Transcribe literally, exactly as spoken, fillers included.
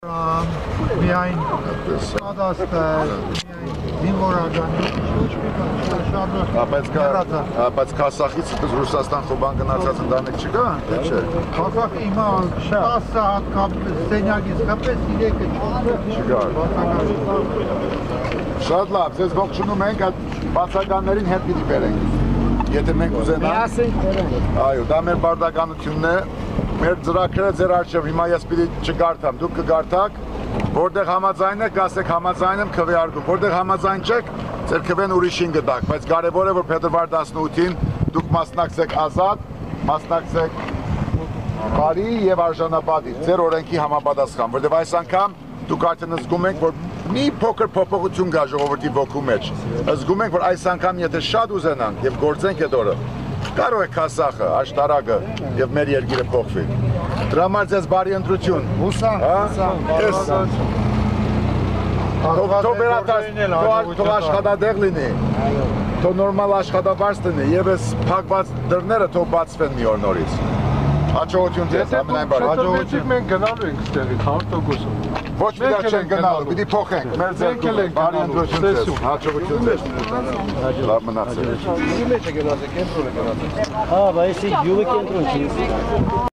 Միայն պատաստ է, միայն զինվորական, Բայց բայց Քասախից Ռուսաստան խոբան գնացած ընտանիք չկա, թե չէ։ Քասախ հիմա տասը հատ սենյակից կապես երեքը չկա։ Շատ լավ, ձեզ ողջունում ենք, այդ բացականներին հետ պիտի բերենք։ Եթե մենք ուզենանք։ Այո, դա մեր բարդականությունն է։ Մեր ծրագրերը ձեր առջև հիմա ես պիտի չգարթամ, դուք կգարթաք, որտեղ համաձայն եք, ասեք համաձայն եմ քվեարկում, որտեղ համաձայն չեք, ձեր քվեն ուրիշին կտաք, բայց կարևոր է, որ փետրվար տասնութին դուք մասնակցեք ազատ, մասնակցեք բարի եւ արժանապատիժ, ձեր օրենքի համապատասխան, որտեղ այս անգամ դուք արդեն զգում եք, որ մի փոքր փոփոխություն կա ժողովրդի ոգու մեջ, զգում ենք, որ այս անգամ եթե շատ ուզենանք եւ գործենք այդ օրը, կարող է Քասախը, աշտարակը եւ մեր երկիրը փոխվի։ Դրա համար ձեզ բարի ընտրություն։ Հուսանք, հուսանք։ Թող վերադարձ, թող աշխատատեղ լինի, թող նորմալ աշխատավարձ լինի եւ այս փակված դռները թող բացվեն մի օր նորից։ Հաջողություն ձեզ, ամենայն բարի։ Հաջողություն մենք գնալու ենք ստեղից հարյուր տոկոս։ Ոչ մի դեռ չեն գնալու, պիտի փոխենք։ Մեր ձեռքում բարի ընտրություն ձեզ, հաջողություն ձեզ։ Լավ մնացեք։ Յու մեջ է գնացեք, կենտրոն է գնացեք։ Հա, բայց յու կենտրոն չի։